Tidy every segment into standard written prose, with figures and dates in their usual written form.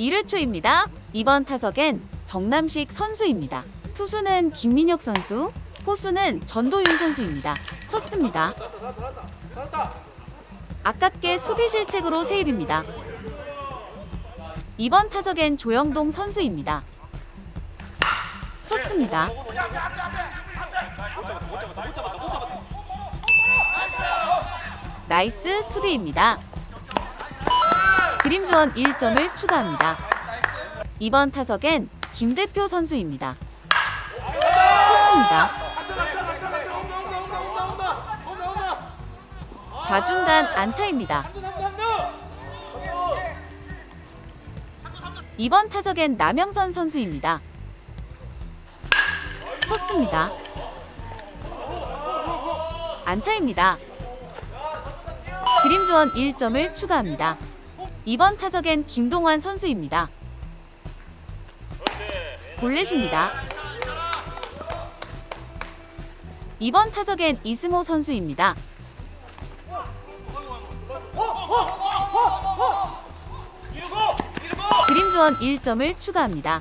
1회 초입니다. 이번 타석엔 정남식 선수입니다. 투수는 김민혁 선수, 포수는 전도윤 선수입니다. 쳤습니다. 아깝게 수비 실책으로 세이브입니다. 이번 타석엔 조영동 선수입니다. 쳤습니다. 나이스 수비입니다. 드림즈원 1점을 추가합니다. 이번 타석엔 김대표 선수입니다. 쳤습니다. 좌중간 안타입니다. 이번 타석엔 남영선 선수입니다. 쳤습니다. 안타입니다. 드림즈원 1점을 추가합니다. 이번 타석엔 김동환 선수입니다. 볼넷입니다. 이번 타석엔 이승호 선수입니다. 드림즈원 1점을 추가합니다.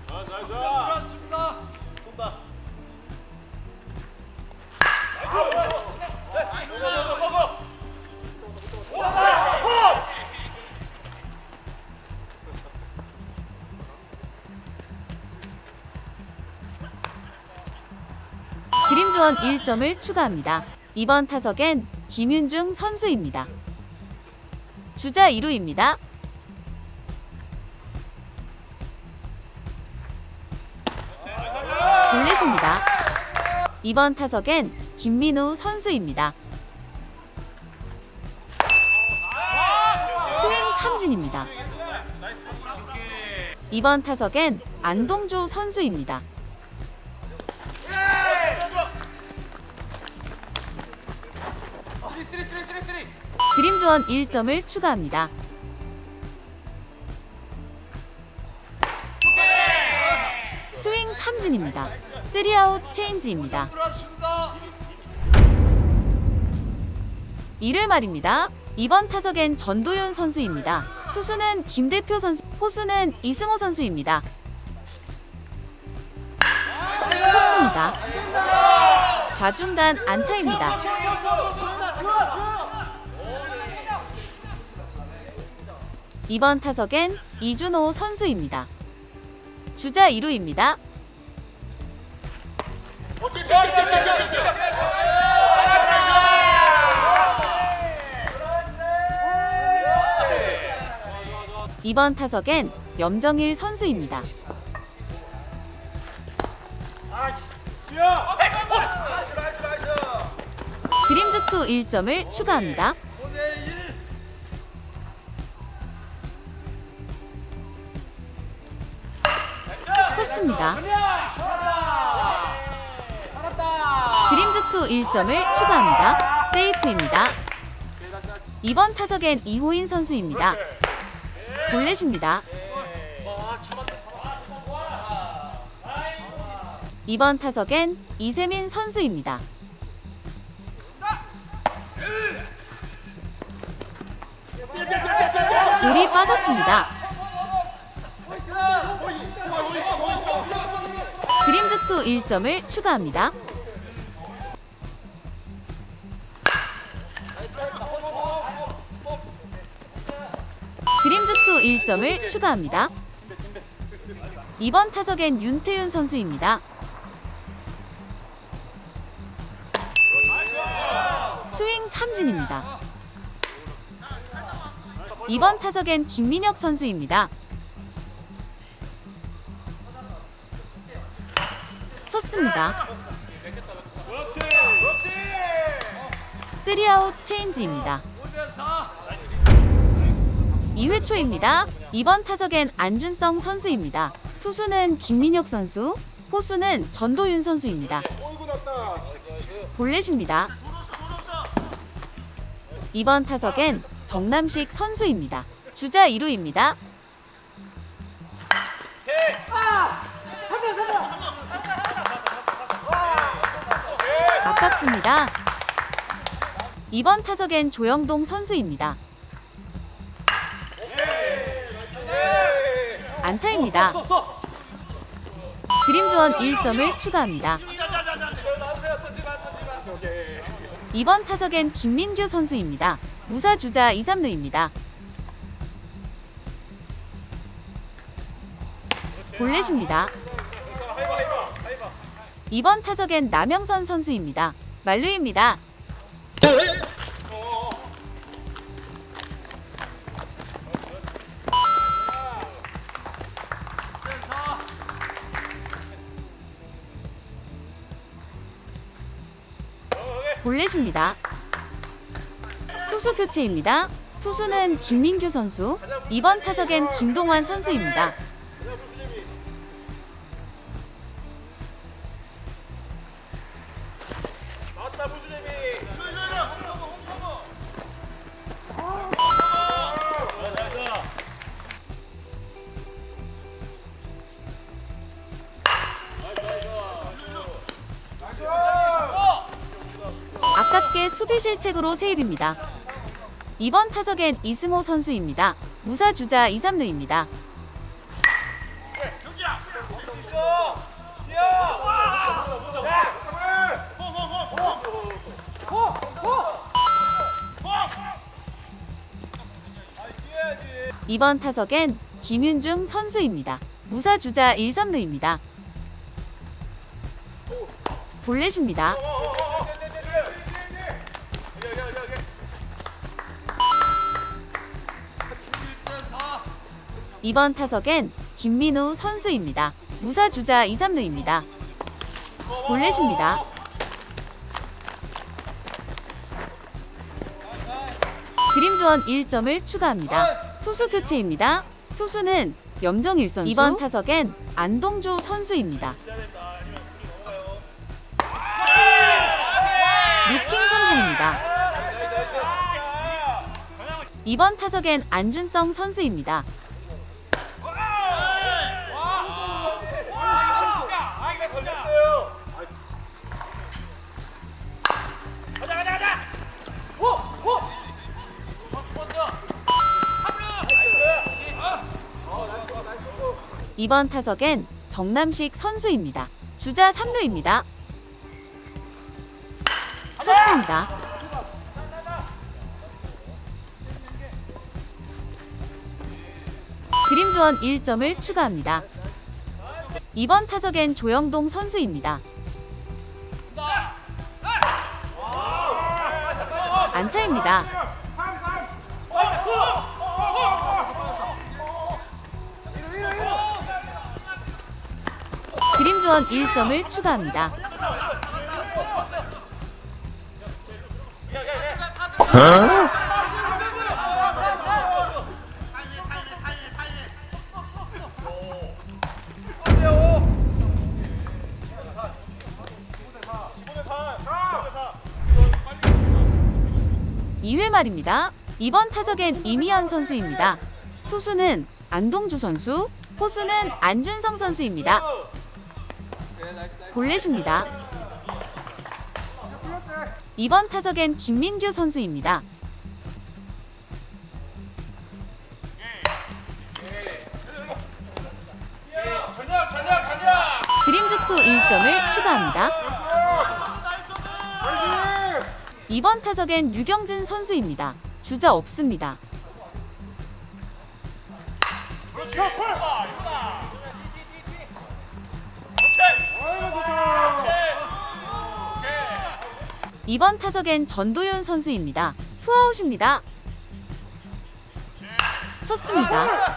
드림즈원 1점을 추가합니다. 이번 타석엔 김윤중 선수입니다. 주자 2루입니다. 볼넷입니다. 이번 타석엔 김민우 선수입니다. 스윙 삼진입니다. 이번 타석엔 안동주 선수입니다. 드림즈원 1점을 추가합니다. 스윙 삼진입니다. 3아웃 체인지입니다. 1회 말입니다. 이번 타석엔 전도윤 선수입니다. 투수는 김대표 선수, 포수는 이승호 선수입니다. 쳤습니다. 좌중간 안타입니다. 이번 타석엔 이준호 선수입니다. 주자 2루입니다. 이번 타석엔 염정일 선수입니다. 드림즈2 1점을 추가합니다. 쳤습니다. 드림즈2 1점을 추가합니다. 세이프입니다. 이번 타석엔 이호인 선수입니다. 볼넷입니다. 이번 타석엔 이세민 선수입니다. 볼이 빠졌습니다. 드림즈2 1점을 추가합니다. 드림즈2 1점을 추가합니다. 이번 타석엔 윤태윤 선수입니다. 스윙 삼진입니다. 이번 타석엔 김민혁 선수입니다. 쳤습니다. 3아웃 체인지입니다. 2회 초입니다. 이번 타석엔 안준성 선수입니다. 투수는 김민혁 선수, 포수는 전도윤 선수입니다. 볼넷입니다. 이번 타석엔 정남식 선수입니다. 주자 2루입니다. 아깝습니다. 이번 타석엔 조영동 선수입니다. 안타입니다. 드림즈원 1점을 추가합니다. 이번 타석엔 김민규 선수입니다. 무사 주자 2, 3루입니다. 볼넷입니다. 이번 타석엔 남영선 선수입니다. 만루입니다. 볼넷입니다. 투수 교체입니다. 투수는 김민규 선수, 이번 타석엔 김동환 선수입니다. 아깝게 수비 실책으로 세입입니다. 이번 타석엔 이승호 선수입니다. 무사 주자 2, 3루입니다. 이번 타석엔 김윤중 선수입니다. 무사 주자 1, 3루입니다. 볼넷입니다. 이번 타석엔 김민우 선수입니다. 무사 주자 2, 3루입니다. 볼넷입니다. 드림즈원 1점을 추가합니다. 투수 교체입니다. 투수는 염정일 선수, 이번 타석엔 안동주 선수입니다. 루킹 삼진입니다. 이번 타석엔 안준성 선수입니다. 이번 타석엔 정남식 선수입니다. 주자 3루입니다. 쳤습니다. 드림즈원 1점을 추가합니다. 이번 타석엔 조영동 선수입니다. 안타입니다. 드림즈원 1점을 추가합니다. (2회) 말입니다. 이번 타석엔 이미연 선수입니다. 투수는 안동주 선수, 포수는 안준성 선수입니다. 볼넷입니다. 이번 타석엔 김민규 선수입니다. 드림즈투 1점을 추가합니다. 이번 타석엔 유경진 선수입니다. 주자 없습니다. 이번 타석엔 전도윤 선수입니다. 투아웃입니다. 쳤습니다.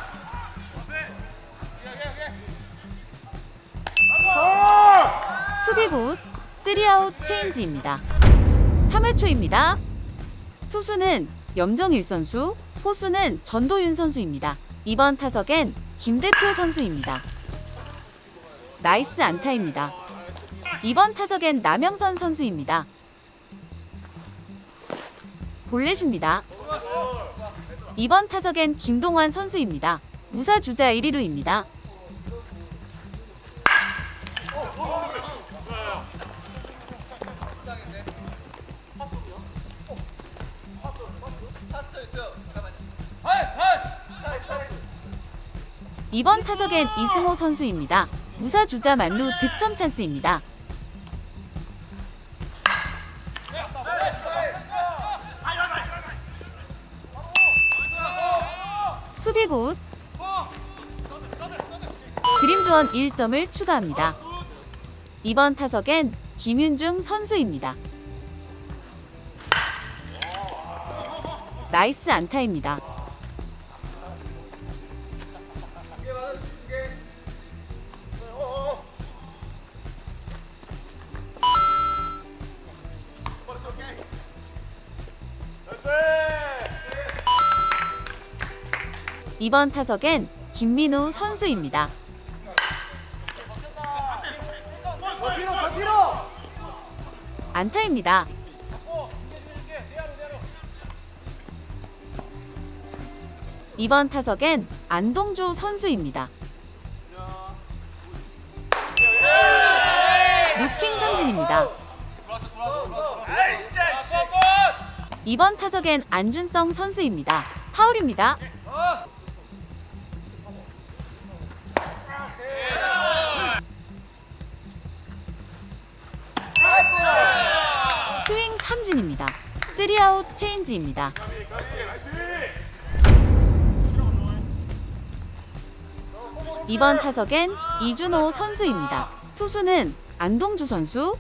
수비 굿, 3아웃 체인지입니다. 3회 초입니다. 투수는 염정일 선수, 포수는 전도윤 선수입니다. 이번 타석엔 김대표 선수입니다. 나이스 안타입니다. 이번 타석엔 남영선 선수입니다. 볼넷입니다. 이번 타석엔 김동환 선수입니다. 무사 주자 1루입니다. 이번 타석엔 이승호 선수입니다. 무사 주자 만루 득점 찬스입니다. 수비 굿. 그림조원 1점을 추가합니다. 이번 타석엔 김윤중 선수입니다. 나이스 안타입니다. 이번 타석엔 김민우 선수입니다. 안타입니다. 이번 타석엔 안동주 선수입니다. 루킹 삼진입니다. 이번 타석엔 안준성 선수입니다. 파울입니다. 스윙 삼진입니다. 3아웃 체인지입니다. 이번 타석엔 이준호 선수입니다. 투수는 안동주 선수.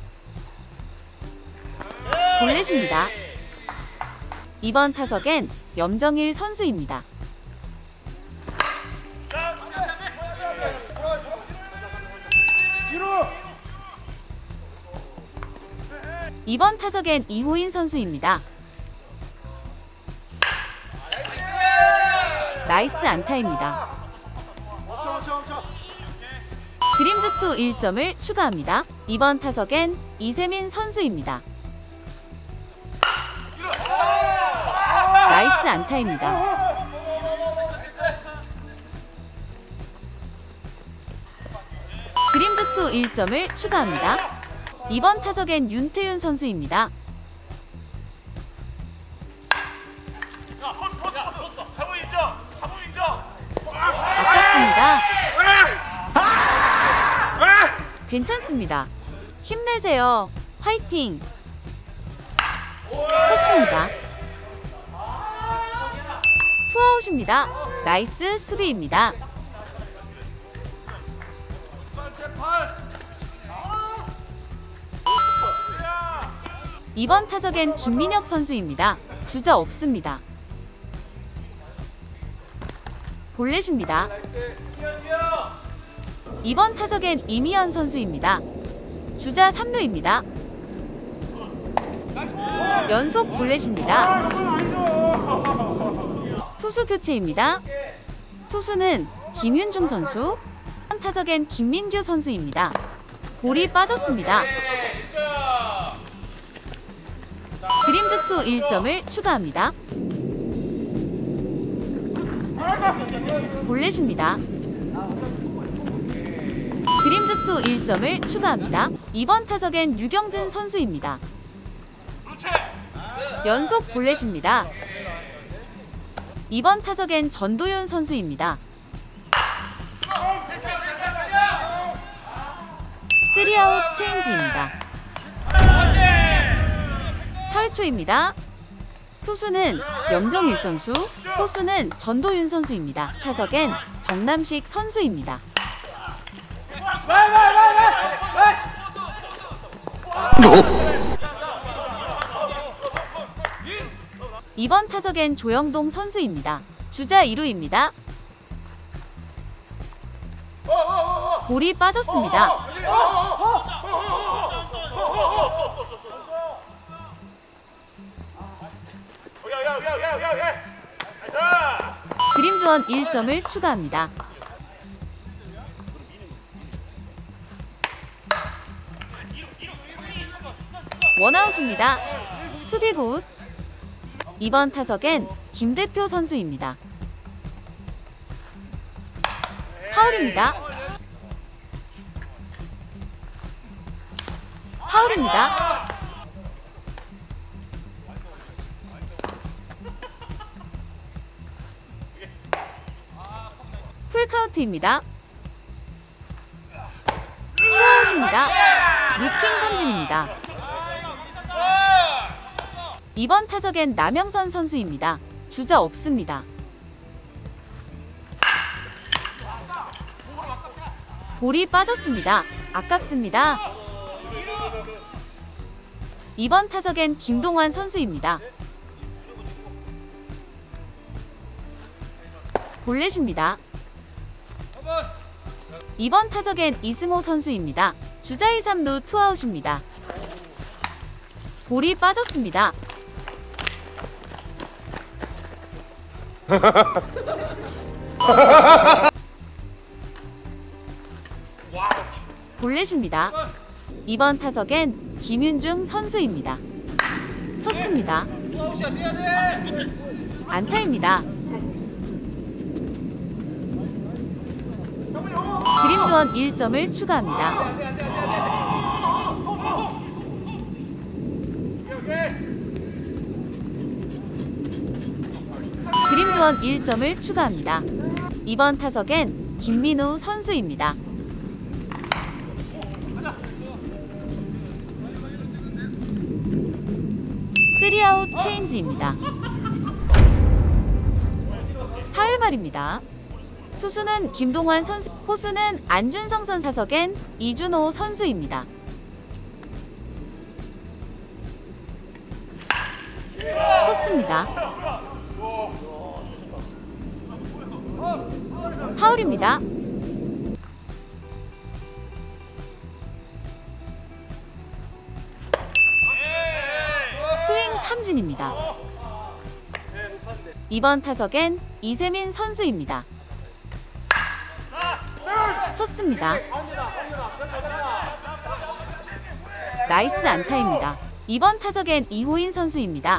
볼넷입니다. 이번 타석엔 염정일 선수입니다. 이번 타석엔 이호인 선수입니다. 나이스 안타입니다. 드림즈2 1점을 추가합니다. 이번 타석엔 이세민 선수입니다. 나이스 안타입니다. 드림즈2 1점을 추가합니다. 이번 타석엔 윤태윤 선수입니다. 아깝습니다. 괜찮습니다. 힘내세요. 화이팅! 쳤습니다. 투아웃입니다. 나이스 수비입니다. 이번 타석엔 김민혁 선수입니다. 주자 없습니다. 볼넷입니다. 이번 타석엔 이미연 선수입니다. 주자 3루입니다. 연속 볼넷입니다. 투수 교체입니다. 투수는 김윤중 선수. 이번 타석엔 김민규 선수입니다. 볼이 빠졌습니다. 드림즈2 1점을 추가합니다. 볼넷입니다. 드림즈2 1점을 추가합니다. 이번 타석엔 유경진 선수입니다. 연속 볼넷입니다. 이번 타석엔 전도윤 선수입니다. 3아웃 체인지입니다. 4회초입니다. 투수는 염정일 선수, 포수는 전도윤 선수입니다. 타석엔 정남식 선수입니다. 이번 타석엔 조영동 선수입니다. 주자 2루입니다. 볼이 빠졌습니다. 드림즈원 1점을 추가합니다. 원아웃입니다. 수비 굿. 이번 타석엔 김대표 선수입니다. 파울입니다. 파울입니다. 풀카운트입니다. 투아웃입니다. 루킹 삼진입니다. 이번 타석엔 남영선 선수입니다. 주자 없습니다. 볼이 빠졌습니다. 아깝습니다. 이번 타석엔 김동환 선수입니다. 볼넷입니다. 이번 타석엔 이승호 선수입니다. 주자 2, 3루 투아웃입니다. 볼이 빠졌습니다. 볼넷입니다. 이번 타석엔 김윤중 선수입니다. 쳤습니다. 안타입니다. 드림즈원 1점을 추가합니다. 드림즈원 1점을 추가합니다. 이번 타석엔 김민우 선수입니다. 3아웃 체인지입니다. 4회 말입니다. 투수는 김동환 선수, 포수는 안준성 선수, 타석엔 이준호 선수입니다. 쳤습니다. 파울입니다. 스윙 삼진입니다. 이번 타석엔 이세민 선수입니다. 쳤습니다. 나이스 안타입니다. 이번 타석엔 이호인 선수입니다.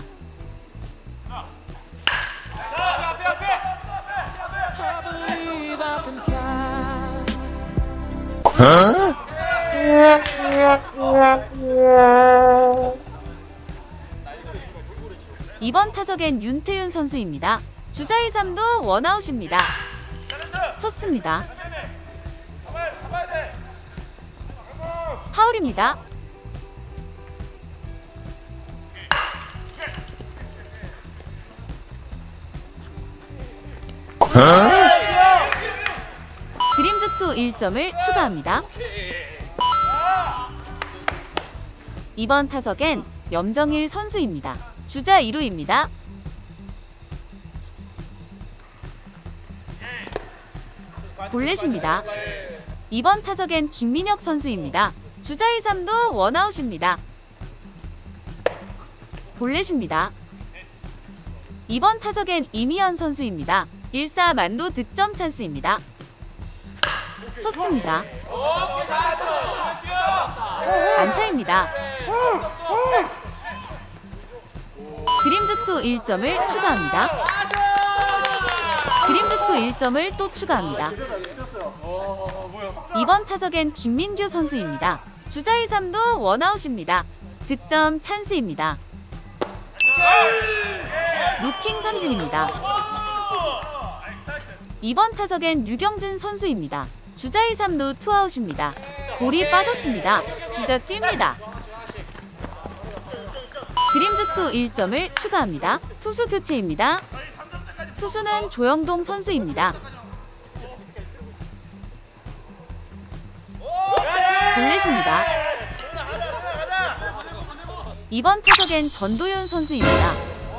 이번 타석엔 윤태윤 선수입니다. 주자 2, 3루 원아웃입니다. 쳤습니다. 파울입니다. 드림즈2 1점을 추가합니다. 이번 타석엔 염정일 선수입니다. 주자 2루입니다. 볼넷입니다. 이번 타석엔 김민혁 선수입니다. 주자 2, 3루 원아웃입니다. 볼넷입니다. 이번 타석엔 이미연 선수입니다. 1사 만루 득점 찬스입니다. 쳤습니다. 안타입니다. 드림즈2 1점을 추가합니다. 드림즈2 1점을 또 추가합니다. 이번 타석엔 김민규 선수입니다. 주자 2, 3루 원아웃입니다. 득점 찬스입니다. 루킹 삼진입니다. 이번 타석엔 유경진 선수입니다. 주자 2, 3루 투아웃입니다. 볼이 빠졌습니다. 주자 뜁니다. 드림즈2 1점을 추가합니다. 투수 교체입니다. 투수는 조영동 선수입니다. 볼넷입니다. 이번 타석엔 전도윤 선수입니다.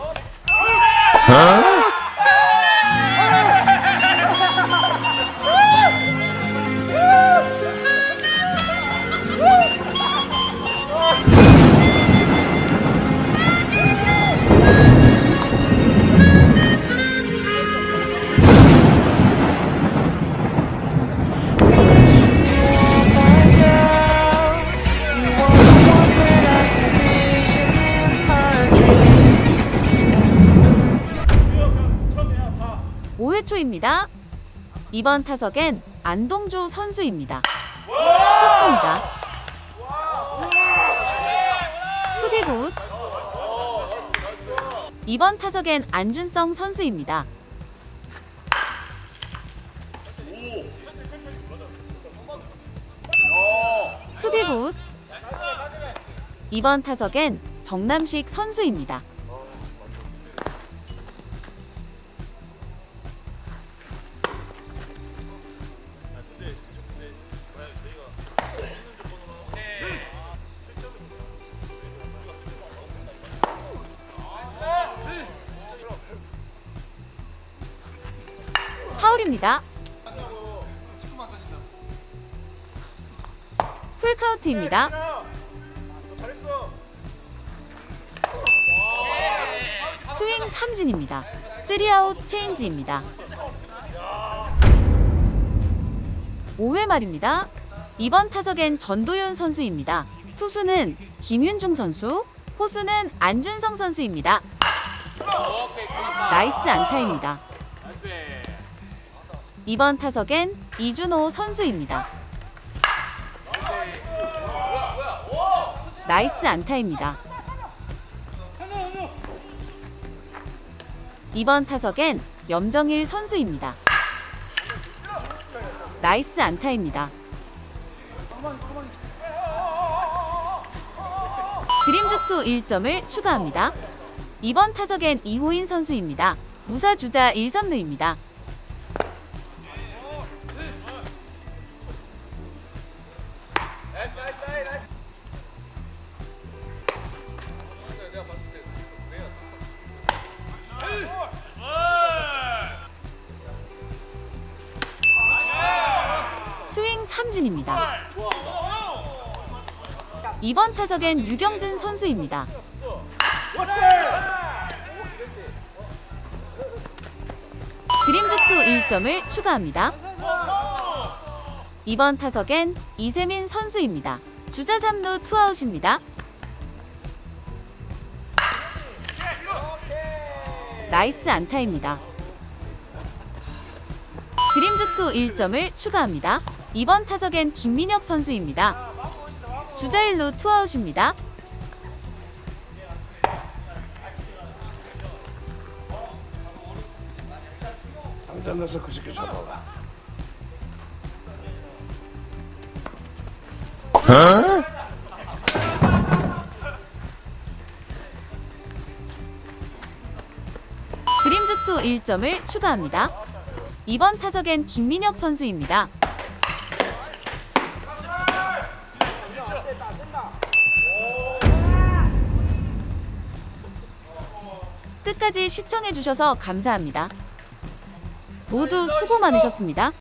초입니다. 이번 타석엔 안동주 선수입니다. 쳤습니다. 수비 굿. 이번 타석엔 안준성 선수입니다. 굿. 이번 타석엔 정남식 선수입니다. 파울입니다. 풀카운트입니다. 스윙 삼진입니다. 3아웃 체인지입니다. 5회 말입니다. 이번 타석엔 전도윤 선수입니다. 투수는 김윤중 선수, 포수는 안준성 선수입니다. 나이스 안타입니다. 이번 타석엔 이준호 선수입니다. 나이스 안타입니다. 이번 타석엔 염정일 선수입니다. 나이스 안타입니다. 드림주투 1점을 추가합니다. 이번 타석엔 이호인 선수입니다. 무사 주자 1, 3루입니다. 스윙 삼진입니다. 이번 타석엔 유경진 선수입니다. 드림주투 1점을 추가합니다. 이번 타석엔 이세민 선수입니다. 주자 3루 투아웃입니다. 나이스 안타입니다. 드림주투 1점을 추가합니다. 이번 타석엔 김민혁 선수입니다. 주자 1루 투아웃입니다. 당장 가서 그 새끼 잡아봐. 드림주투 1점을 추가합니다. 이번 타석엔 김민혁 선수입니다. 끝까지 시청해주셔서 감사합니다. 모두 수고 많으셨습니다.